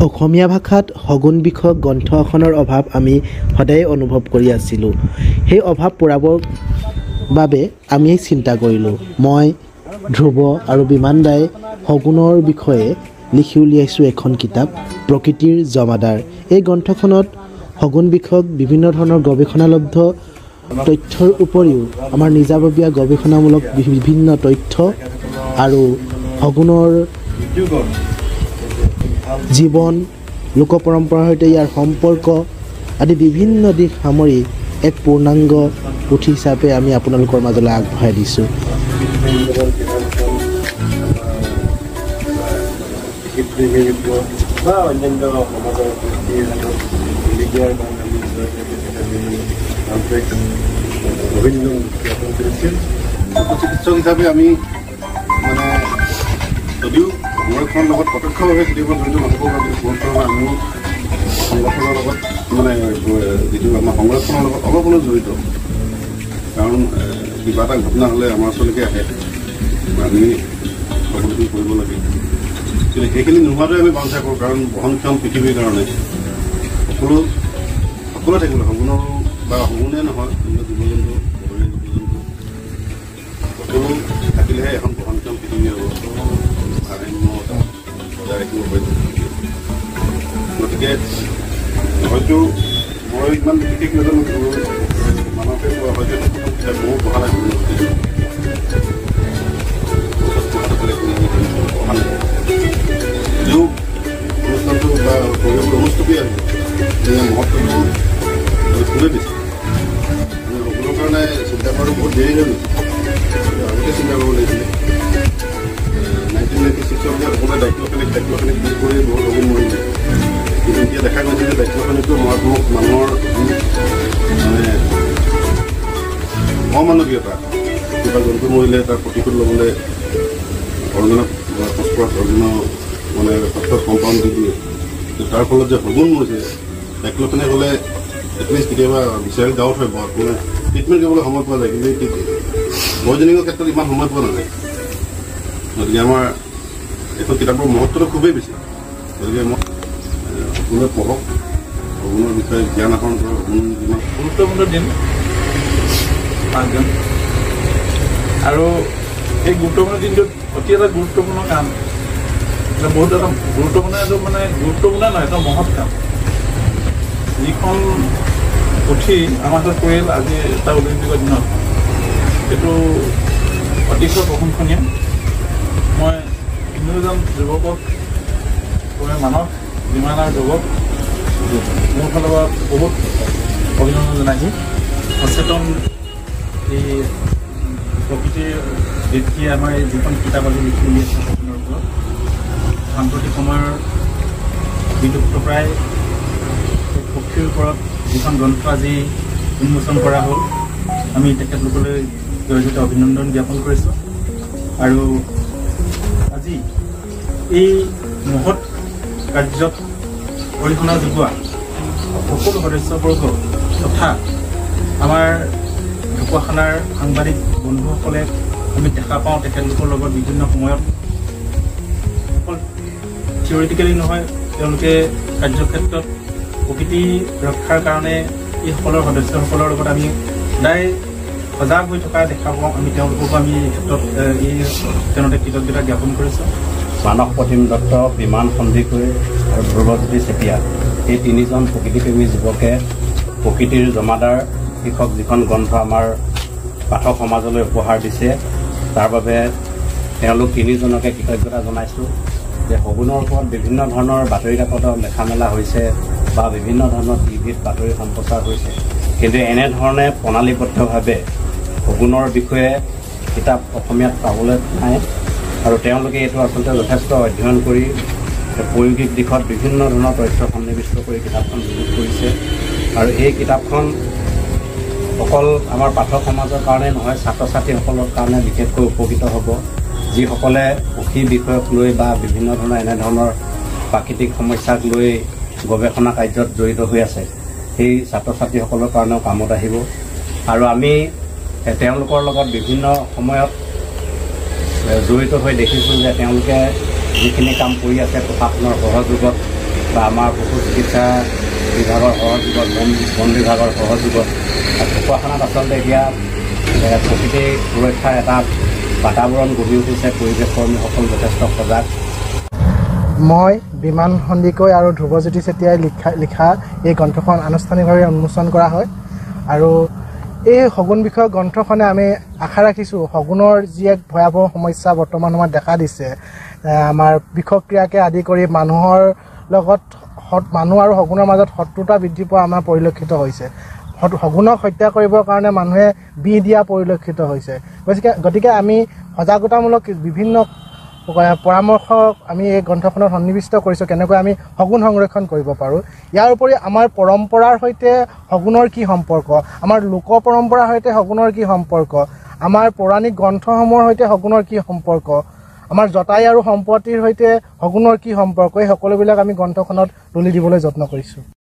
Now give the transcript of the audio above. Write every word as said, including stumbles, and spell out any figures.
অসমীয়া ভাষাত সগুণ বিষয়ক গ্ৰন্থ এখনৰ অভাৱ আমি সদায় অনুভৱ কৰি আছিলোঁ। সেই অভাৱ পূৰাবৰ বাবে আমি চিন্তা কৰিলোঁ। মই ধ্ৰুৱ আৰু বিমান দাই সগুণৰ বিষয়ে লিখি উলিয়াইছোঁ এখন কিতাপ, প্ৰকৃতিৰ জমাদাৰ। এই গ্ৰন্থখনত সগুণ বিষয়ক বিভিন্ন ধৰণৰ গৱেষণালব্ধ তথ্যৰ উপৰিও আমাৰ নিজাববীয়া গৱেষণামূলক বিভিন্ন তথ্য আৰু সগুণৰ জীৱন, লোক পৰম্পৰাৰ সৈতে ইয়াৰ সম্পৰ্ক আদি বিভিন্ন দিশ সামৰি এক পূৰ্ণাংগ পুথি হিচাপে আমি আপোনালোকৰ মাজলৈ আগবঢ়াই দিছোঁ। চিকিৎসক হিচাপে আমি মানে যদিও সংৰক্ষণৰ লগত প্ৰত্যক্ষভাৱে কেতিয়াবা জড়িত নহ'ব বাবে বহুত ধৰণৰ আমিও সংৰক্ষণৰ লগত মানে যিটো আমাৰ সংৰক্ষণৰ লগত অলপ অলপ জড়িত। কাৰণ কিবা এটা ঘটনা হ'লে আমাৰ ওচৰলৈকে আহে, আমি সকলোখিনি কৰিব লাগে, কিন্তু সেইখিনি নোহোৱাটোৱে আমি বাঞ্ছা কৰোঁ। কাৰণ বহনক্ষম পৃথিৱীৰ কাৰণে সকলো সকলো থাকিব, সগুণৰো বা সগুণে নহয়, কিন্তু জীৱ জন্তু, বনৰীয়া জীৱ জন্তু সকলো থাকিলেহে এখন বহনক্ষম পৃথিৱী হ'ব, ভাৰসাম্য বজাই ৰাখিব পাৰিব। গতিকে হয়তো মই ইমান বিশেষ নাজানো, মানৱে হয়তো বহু পঢ়া নাই, যদিও অনুষ্ঠানটো বা প্ৰগ্ৰেমটো অনুষ্ঠিত আছে, মহত্বটো খুবেই বেছি। সকলোৰ কাৰণে চিন্তা কৰাটো বহুত দেৰি হৈ গৈছে, আগতে চিন্তা কৰিব লাগিছিলে। নাইনটিন নাইণ্টি ছিক্সৰ যে সকলোৱে দায়িত্বখিনিক দায়িত্বখিনিক ঠিক কৰি বহুত সগুণ মৰিলে, কিন্তু এতিয়া দেখা গৈছে যে দায়িত্বখিনিকো মৰাত্মক মানুহৰ মানে অমানৱীয়তা, কিবা জন্তু মৰিলে তাৰ প্ৰতিশোধ ল'বলৈ অৰ্জুনক পস্পৰাছ অৰ্জুন মানে সত্ৰত কম্পাউণ্ড দি দিয়ে। তাৰ ফলত যে সগুণ মৰিছে, দায়িত্বখিনি হ'লে এটলিষ্ট কেতিয়াবা বিচাৰি গাঁৱত হয় বহুত মানে ট্ৰিটমেণ্ট কৰিবলৈ সময় পোৱা যায়, কিন্তু বয়জনিকৰ ক্ষেত্ৰত ইমান সময় পোৱা নাযায়। গতিকে আমাৰ এখন কিতাপৰ মহত্বটো খুবেই বেছি। গতিকে মই সকলোৱে পঢ়ক, সগুণৰ বিষয়ে জ্ঞান আহৰণ কৰক। সগুণ যিমান গুৰুত্বপূৰ্ণ দিন পাঁচজন, আৰু এই গুৰুত্বপূৰ্ণ দিনটোত অতি এটা গুৰুত্বপূৰ্ণ কাম, বহুত এটা গুৰুত্বপূৰ্ণ এইটো মানে গুৰুত্বপূৰ্ণ নহয়, এটা মহৎ কাম। যিখন পুথি আমাৰ হাতত পৰিল আজি এটা উল্লেখযোগ্য দিনত, সেইটো অতিশয় প্ৰশংসনীয়। মই তিনিওজন যুৱকক, মই মানৱ যিমান আৰু যুৱক মোৰ ফালৰ পৰা বহুত অভিনন্দন জনাইছোঁ। সচেতন এই প্ৰকৃতিৰ ব্যক্তিয়ে আমাৰ এই যিখন কিতাপ আজি লিখি উলিয়াইছে সপোনৰ ওপৰত, সাম্প্ৰতিক সময়ৰ বিলুপ্তপ্ৰায় পক্ষীৰ ওপৰত যিখন গ্ৰন্থ আজি উন্মোচন কৰা হ'ল, আমি তেখেতলোকলৈ জড়িত অভিনন্দন জ্ঞাপন কৰিছোঁ। আৰু আজি এই মহৎ কাৰ্যত অৰিহণা যোগোৱা সকলো সদস্যবৰ্গ তথা আমাৰ ঢকুৱাখানাৰ সাংবাদিক বন্ধুসকলে আমি দেখা পাওঁ, তেখেতলোকৰ লগত বিভিন্ন সময়ত অকল থিয়ৰিটিকেলি নহয়, তেওঁলোকে কাৰ্যক্ষেত্ৰত প্ৰকৃতি ৰক্ষাৰ কাৰণে এইসকলৰ সদস্যসকলৰ লগত আমি সদায় সজাগ হৈ থকা দেখা পাওঁ। আমি তেওঁলোককো আমি এই ক্ষেত্ৰত এই তেওঁলোকে কৃতজ্ঞতা জ্ঞাপন কৰিছোঁ। মানস প্ৰতিম দত্ত, বিমান সন্দিকৈ আৰু ধ্ৰুৱজ্যোতি চেতিয়া, এই তিনিজন প্ৰকৃতিপ্ৰেমী যুৱকে প্ৰকৃতিৰ জমাদাৰ শীৰ্ষক যিখন গ্ৰন্থ আমাৰ পাঠক সমাজলৈ উপহাৰ দিছে, তাৰ বাবে তেওঁলোক তিনিজনকে কৃতজ্ঞতা জনাইছোঁ। যে সগুণৰ ওপৰত বিভিন্ন ধৰণৰ বাতৰি কাকতত লেখা মেলা হৈছে বা বিভিন্ন ধৰণৰ টিভিত বাতৰি সম্প্ৰচাৰ হৈছে, কিন্তু এনেধৰণে প্ৰণালীবদ্ধভাৱে সগুণৰ বিষয়ে কিতাপ অসমীয়াত পাবলৈ নাই। আৰু তেওঁলোকে এইটো আচলতে যথেষ্ট অধ্যয়ন কৰি প্ৰায়োগিক দিশত বিভিন্ন ধৰণৰ তথ্য সন্নিৱিষ্ট কৰি কিতাপখন যুগুত কৰিছে। আৰু এই কিতাপখন অকল আমাৰ পাঠক সমাজৰ কাৰণে নহয়, ছাত্ৰ ছাত্ৰীসকলৰ কাৰণে বিশেষকৈ উপকৃত হ'ব, যিসকলে পক্ষী বিষয়ক লৈ বা বিভিন্ন ধৰণৰ এনেধৰণৰ প্ৰাকৃতিক সমস্যাক লৈ গৱেষণা কাৰ্যত জড়িত হৈ আছে, সেই ছাত্ৰ ছাত্ৰীসকলৰ কাৰণেও কামত আহিব। আৰু আমি তেওঁলোকৰ লগত বিভিন্ন সময়ত জড়িত হৈ দেখিছোঁ যে তেওঁলোকে যিখিনি কাম কৰি আছে প্ৰশাসনৰ সহযোগত বা আমাৰ পশু চিকিৎসা বিভাগৰ সহযোগত বন বন বিভাগৰ সহযোগত ঢকুৱাখানাত আচলতে এতিয়া প্ৰকৃতি সুৰক্ষাৰ এটা বাতাবৰণ গঢ়ি উঠিছে। পৰিৱেশ কৰ্মীসকল যথেষ্ট সজাগ। মই বিমান সন্দিকৈ আৰু ধ্ৰুৱজ্যোতি চেতিয়াই লিখা লিখা এই গ্ৰন্থখন আনুষ্ঠানিকভাৱে উন্মোচন কৰা হয় আৰু এই শগুন বিষয়ক গ্ৰন্থখনে আমি আশা ৰাখিছোঁ শগুনৰ যি এক ভয়াৱহ সমস্যা বৰ্তমান সময়ত দেখা দিছে, আমাৰ বিষক্ৰিয়াকে আদি কৰি মানুহৰ লগত মানুহ আৰু শগুনৰ মাজত শত্ৰুতা বৃদ্ধি পোৱা আমাৰ পৰিলক্ষিত হৈছে। শগুনক হত্যা কৰিবৰ কাৰণে মানুহে বিহ দিয়া পৰিলক্ষিত হৈছে। গতিকে গতিকে আমি সজাগতামূলক বিভিন্ন পৰামৰ্শ আমি এই গ্ৰন্থখনত সন্নিৱিষ্ট কৰিছোঁ, কেনেকৈ আমি শগুন সংৰক্ষণ কৰিব পাৰোঁ। ইয়াৰ উপৰি আমাৰ পৰম্পৰাৰ সৈতে শগুনৰ কি সম্পৰ্ক, আমাৰ লোক পৰম্পৰাৰ সৈতে শগুনৰ কি সম্পৰ্ক, আমাৰ পৌৰাণিক গ্ৰন্থসমূহৰ সৈতে শগুনৰ কি সম্পৰ্ক, আমাৰ জটাই আৰু সম্পত্তিৰ সৈতে শগুনৰ কি সম্পৰ্ক, এই সকলোবিলাক আমি গ্ৰন্থখনত তুলি দিবলৈ যত্ন কৰিছোঁ।